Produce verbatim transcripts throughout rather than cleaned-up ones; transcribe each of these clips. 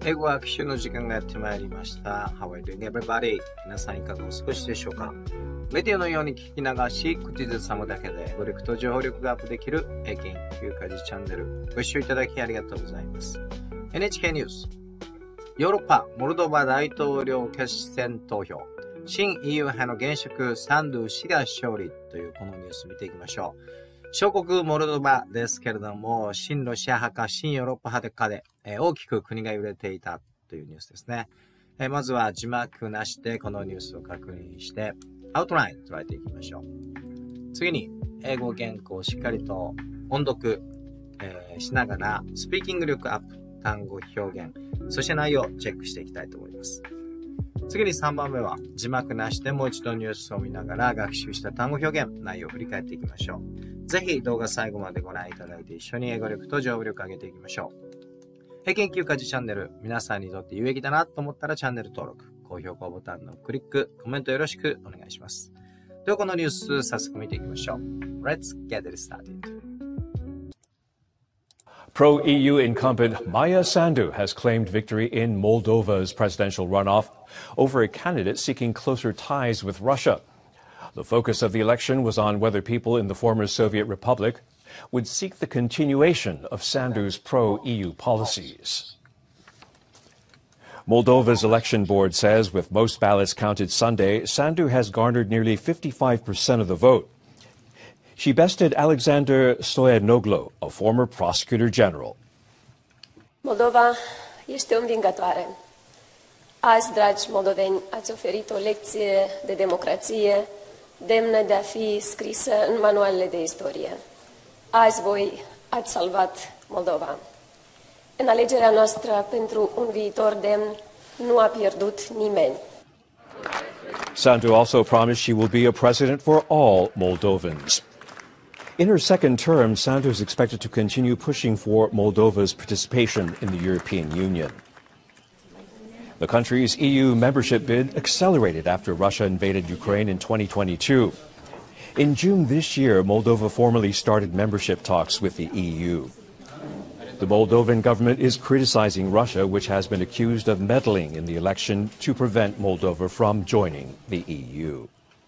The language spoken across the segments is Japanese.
英語学習の時間がやってまいりました。How are you doing, everybody? 皆さんいかがお過ごしでしょうか？メディアのように聞き流し、口ずさむだけで語力と情報力がアップできる英検いっ級家事チャンネル。ご視聴いただきありがとうございます。エヌエイチケー ニュース。ヨーロッパ、モルドバ大統領決選投票。新 イーユー 派の現職サンドゥ氏が勝利というこのニュースを見ていきましょう。小国モルドバですけれども、親ロシア派か親ヨーロッパ派かで、えー、大きく国が揺れていたというニュースですね。えー、まずは字幕なしでこのニュースを確認して、アウトライン捉えていきましょう。次に、英語原稿をしっかりと音読、えー、しながら、スピーキング力アップ、単語表現、そして内容をチェックしていきたいと思います。次にさんばんめは字幕なしでもう一度ニュースを見ながら学習した単語表現、内容を振り返っていきましょう。ぜひ動画最後までご覧いただいて一緒に英語力と情報力を上げていきましょう。英検いっ級家事チャンネル、皆さんにとって有益だなと思ったらチャンネル登録、高評価ボタンのクリック、コメントよろしくお願いします。ではこのニュース早速見ていきましょう。Let's get it started.Pro-E U incumbent Maia Sandu has claimed victory in Moldova's presidential runoff over a candidate seeking closer ties with Russia. The focus of the election was on whether people in the former Soviet republic would seek the continuation of Sandu's pro-E U policies. Moldova's election board says with most ballots counted Sunday, Sandu has garnered nearly fifty-five percent of the vote.She bested Alexander Stoyanoglu, a former prosecutor general. Moldova este o învingătoare. Azi, dragi moldoveni, ați oferit o lecție de democrație demnă de a fi scrisă în manualele de istorie. Azi voi ați salvat Moldova. În alegerea noastră pentru un viitor demn nu a pierdut nimeni. Sandu also promised she will be a president for all Moldovans.In her second term, Sandu is expected to continue pushing for Moldova's participation in the European Union. The country's E U membership bid accelerated after Russia invaded Ukraine in twenty twenty-two. In June this year, Moldova formally started membership talks with the E U. The Moldovan government is criticizing Russia, which has been accused of meddling in the election to prevent Moldova from joining the E U.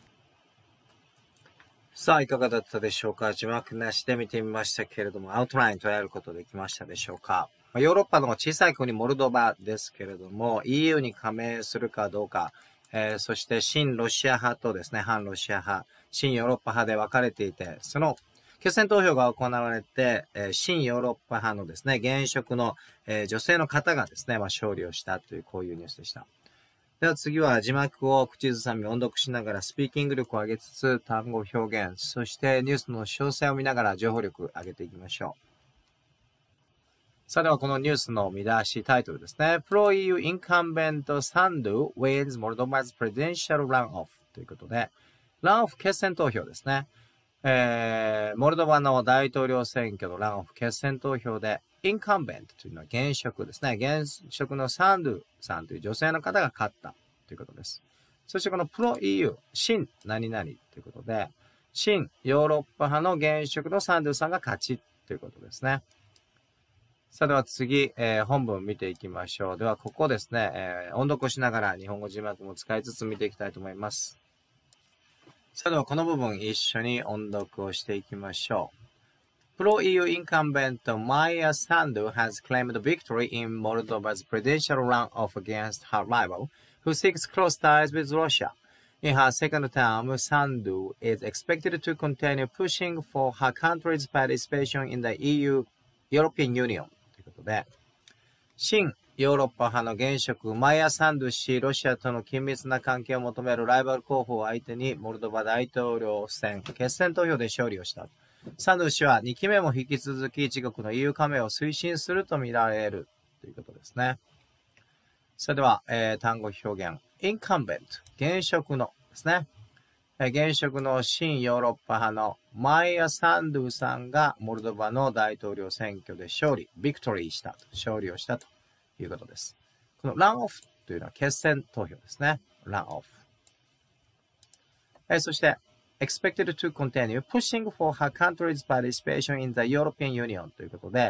さあ、いかがだったでしょうか？字幕なしで見てみましたけれども、アウトライン捉えることできましたでしょうか？ヨーロッパの小さい国モルドバですけれども、イーユー に加盟するかどうか、えー、そして親ロシア派とですね、反ロシア派、親ヨーロッパ派で分かれていて、その決選投票が行われて、えー、親ヨーロッパ派のですね、現職の、えー、女性の方がですね、まあ、勝利をしたというこういうニュースでした。では次は字幕を口ずさみ音読しながらスピーキング力を上げつつ単語表現、そしてニュースの詳細を見ながら情報力を上げていきましょう。さあではこのニュースの見出しタイトルですね。Pro-イーユー incumbent Sandu wins Moldova's presidential runoff ということで、ランオフ決選投票ですね。えー、モルドバの大統領選挙のランオフ決選投票でインカンベントというのは現職ですね。現職のサンドゥさんという女性の方が勝ったということです。そしてこのプロ イーユー、新何々ということで、新ヨーロッパ派の現職のサンドゥさんが勝ちということですね。さあでは次、えー、本文見ていきましょう。ではここですね、えー、音読しながら日本語字幕も使いつつ見ていきたいと思います。さあではこの部分一緒に音読をしていきましょう。Pro-イーユー incumbent Maia Sandu has claimed victory in Moldova's presidential runoff against her rival, who seeks close ties with Russia. In her second term, Sandu is expected to continue pushing for her country's participation in the イーユー European Union. ということで、新ヨーロッパ派の現職マイア・サンドゥ氏、ロシアとの緊密な関係を求めるライバル候補を相手にモルドバ大統領選決選投票で勝利をした。サンドゥ氏はにきめも引き続き自国の イーユー 加盟を推進するとみられるということですね。それでは、えー、単語表現。incumbent、現職のですね。えー、現職の新ヨーロッパ派のマイア・サンドゥさんがモルドバの大統領選挙で勝利、ビクトリーした、勝利をしたということです。このランオフというのは決選投票ですね。ランオフ。えー、そして、expected to continue pushing for her country's participation in the European Union ということで、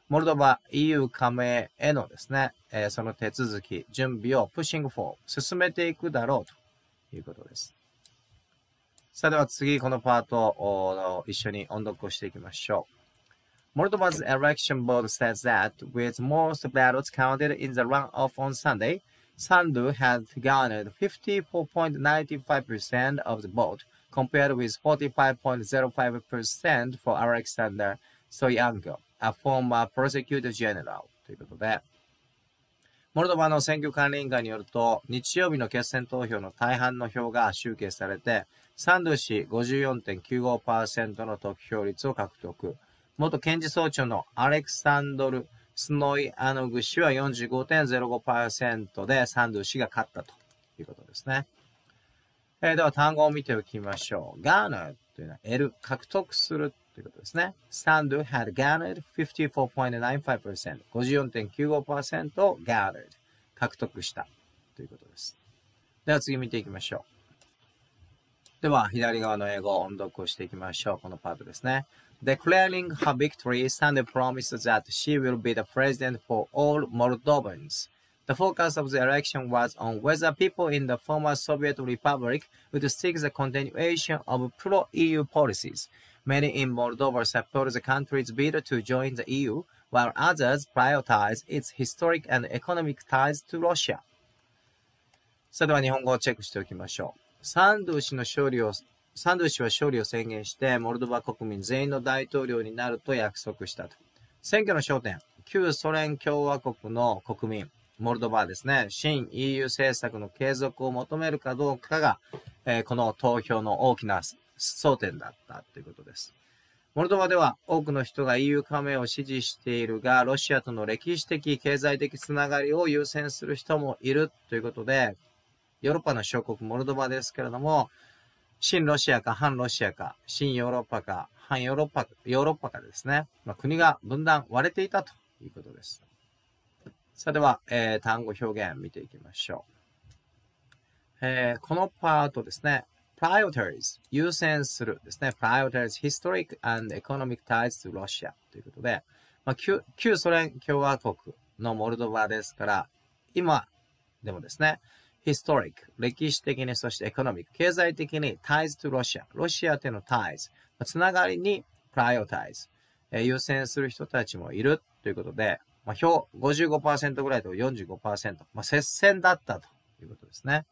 モルドバ イーユー 加盟へのですね、えー、その手続き、準備を pushing for 進めていくだろうということです。さあでは次、このパートを一緒に音読をしていきましょう。Moldova's election board says that with most ballots counted in the runoff on Sunday, Sandu had garnered fifty-four point nine five percent of the vote, compared with forty-five point zero five percent for Alexander Stoyanko.A former prosecutor general ということで、モルドバの選挙管理委員会によると、日曜日の決選投票の大半の票が集計されて、サンドゥ氏 ごじゅうよんてんきゅうごパーセント の得票率を獲得。元検事総長のアレクサンドル・スノイアノグ氏は よんじゅうごてんゼロごパーセント でサンドゥ氏が勝ったということですね。えー、では単語を見ておきましょう。garner というのは L、獲得するということですね。Sandu had garnered fifty-four point nine five percent、ごじゅうよんてんきゅうごパーセント を garnered、獲得したということです。では次見ていきましょう。では左側の英語を音読をしていきましょう。このパートですね。Declaring her victory, Sandu promised that she will be the president for all Moldovans.The focus of the election was on whether people in the former Soviet Republic would seek the continuation of pro-E U policies. Many in Moldova support the country's bid to join the E U, while others prioritize its historic and economic ties to Russia. それでは日本語をチェックしておきましょう。サンドゥ氏の勝利を、サンドゥ氏は勝利を宣言して、モルドバ国民全員の大統領になると約束したと。選挙の焦点、旧ソ連共和国の国民、モルドバですね、新 イーユー 政策の継続を求めるかどうかが、えー、この投票の大きな争点だったということです。モルドバでは多くの人が イーユー 加盟を支持しているが、ロシアとの歴史的、経済的つながりを優先する人もいるということで、ヨーロッパの小国モルドバですけれども、新ロシアか反ロシアか、新ヨーロッパか反ヨーロッパ、ヨーロッパかですね、まあ、国が分断割れていたということです。さあでは、えー、単語表現見ていきましょう。えー、このパートですね、prioritize 優先するですね、prioritize historic and economic ties to Russia ということで、まあ、旧、旧ソ連共和国のモルドバですから、今でもですね、historic 歴史的に、そして economic 経済的に ties to Russia ロシアとの ties つながりに prioritize、えー、優先する人たちもいるということで、まあ、票 ごじゅうごパーセント ぐらいと よんじゅうごパーセント、まあ、接戦だったということですね。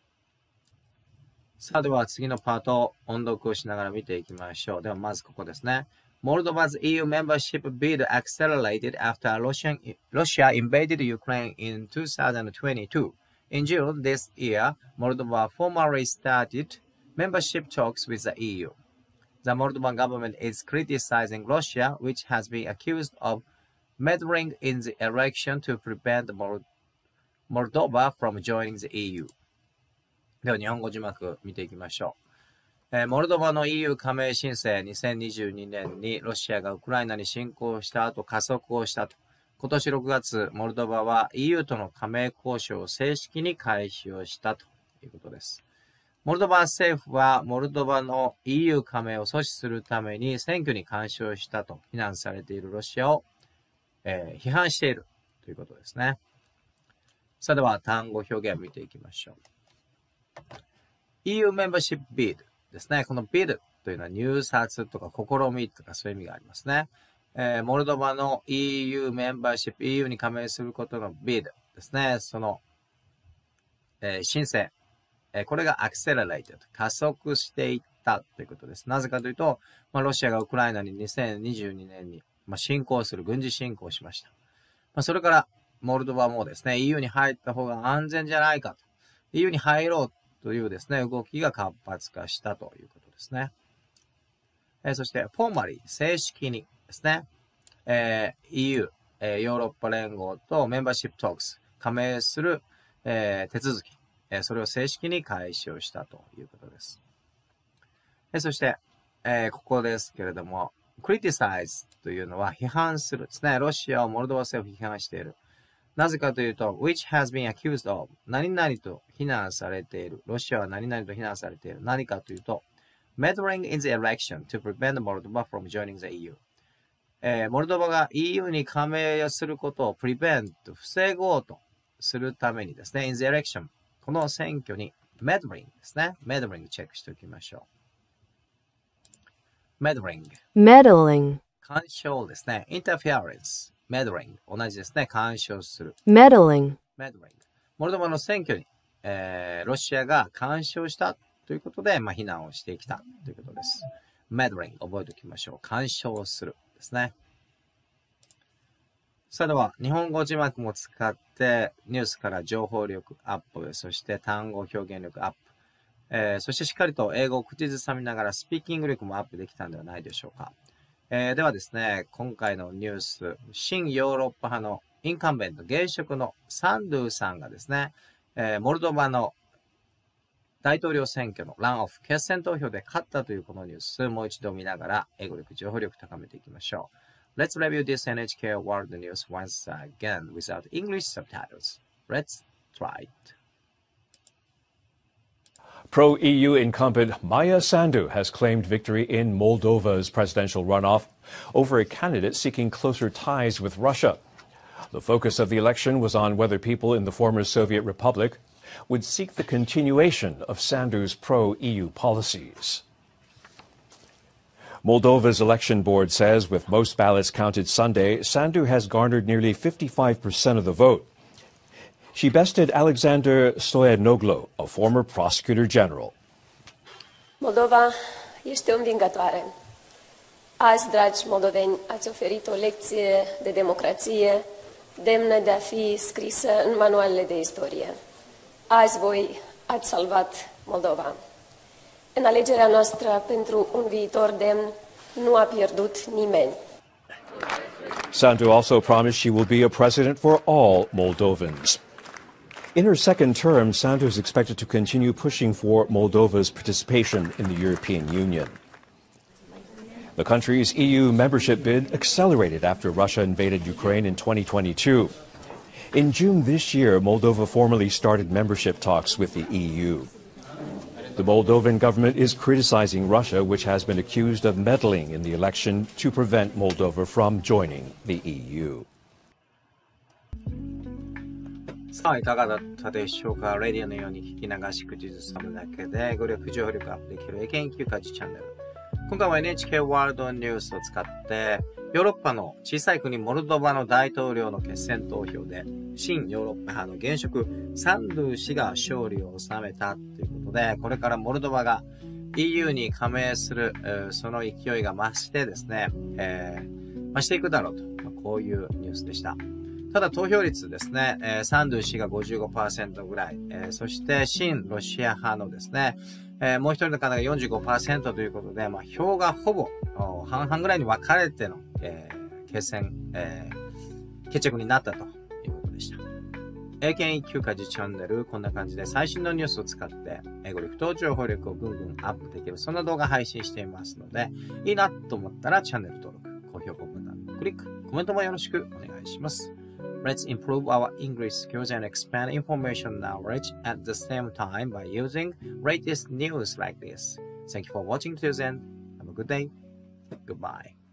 さあでは次のパートを音読をしながら見ていきましょう。ではまずここですね。Moldova's E U membership bid accelerated after Russian, Russia invaded Ukraine in two thousand twenty-two. In June this year, Moldova formally started membership talks with the E U. The Moldovan government is criticizing Russia, which has been accused of meddling in the election to prevent Moldova from joining the E U. では日本語字幕見ていきましょう。えー、モルドバの イーユー 加盟申請にせんにじゅうにねんにロシアがウクライナに侵攻した後加速をしたと。今年ろくがつ、モルドバは イーユー との加盟交渉を正式に開始をしたということです。モルドバ政府はモルドバの イーユー 加盟を阻止するために選挙に干渉したと非難されているロシアを、えー、批判しているということですね。さあでは単語表現を見ていきましょう。イーユー membership bid ですね。この bid というのは入札とか試みとかそういう意味がありますね。えー、モルドバの イーユー メンバーシップ、イーユー に加盟することの bid ですね。その、えー、申請、えー。これが accelerated 加速していったということです。なぜかというと、まあ、ロシアがウクライナににせんにじゅうにねんに、まあ、侵攻する、軍事侵攻をしました。まあ、それからモルドバもですね、イーユー に入った方が安全じゃないかと。イーユー に入ろうというですね、動きが活発化したということですね。えー、そして、formally、正式にですね、えー、イーユー、えー、ヨーロッパ連合とメンバーシップトークス、加盟する、えー、手続き、えー、それを正式に開始をしたということです。えー、そして、えー、ここですけれども、criticize というのは批判するですね。ロシアをモルドバ政府批判している。なぜかというと、which has been accused of 何々と非難されている。ロシアは何々と非難されている。何かというと、meddling in the election to prevent Moldova from joining the イーユー。 えー、モルドバが イーユー に加盟することを prevent 防ごうとするためにですね、in the election この選挙に meddling ですね。meddling チェックしておきましょう。meddling meddling 干渉ですね。interference meddling 同じですね。干渉する。 meddling meddling モルドバの選挙に、えー、ロシアが干渉したということで、まあ、非難をしてきたということです。meddling 覚えておきましょう。干渉するですね。それでは、日本語字幕も使ってニュースから情報力アップ、そして単語表現力アップ、えー、そしてしっかりと英語を口ずさみながらスピーキング力もアップできたんではないでしょうか。えー、ではですね、今回のニュース、新ヨーロッパ派のインカンベント、現職のサンドゥさんがですね、えー、モルドバの大統領選挙のランオフ決選投票で勝ったというこのニュース、もう一度見ながら英語力、情報力高めていきましょう。Let's review this エヌエイチケー World News once again without English subtitles. Let's try it. Pro-E U incumbent Maya Sandu has claimed victory in Moldova's presidential runoff over a candidate seeking closer ties with Russia. The focus of the election was on whether people in the former Soviet republic would seek the continuation of Sandu's pro-E U policies. Moldova's election board says with most ballots counted Sunday, Sandu has garnered nearly fifty-five percent of the vote. She bested Alexander Stoyanoglu, a former prosecutor general. Moldova este o învingătoare. Azi, dragi moldoveni, ați oferit o lecție de democrație demnă de a fi scrisă în manualele de istorie. Azi voi ați salvat Moldova. În alegerea noastră pentru un viitor demn nu a pierdut nimeni. Sandu also promised she will be a president for all Moldovans. In her second term, Sandu is expected to continue pushing for Moldova's participation in the European Union. The country's E U membership bid accelerated after Russia invaded Ukraine in twenty twenty-two. In June this year, Moldova formally started membership talks with the E U. The Moldovan government is criticizing Russia, which has been accused of meddling in the election to prevent Moldova from joining the E U. さあ、いかがだったでしょうか。レディオのように聞き流し口ずさむだけで語力、情報力アップできる英検一級家事チャンネル。今回は エヌエイチケー ワールドニュースを使ってヨーロッパの小さい国モルドバの大統領の決選投票で新ヨーロッパ派の現職サンドゥ氏が勝利を収めたということで、これからモルドバが イーユー に加盟する、えー、その勢いが増してですね、えー、増していくだろうと、まあ、こういうニュースでした。ただ投票率ですね、えー、サンドゥ氏が ごじゅうごパーセント ぐらい、えー、そして親ロシア派のですね、えー、もう一人の方が よんじゅうごパーセント ということで、まあ、票がほぼ半々ぐらいに分かれての、えー、決戦、えー、決着になったということでした。英検一級家事チャンネル、こんな感じで最新のニュースを使って英語力と情報力をぐんぐんアップできる、そんな動画配信していますので、いいなと思ったらチャンネル登録、高評価ボタンのクリック、コメントもよろしくお願いします。Let's improve our English skills and expand information knowledge at the same time by using latest news like this. Thank you for watching till then. Have a good day. Goodbye.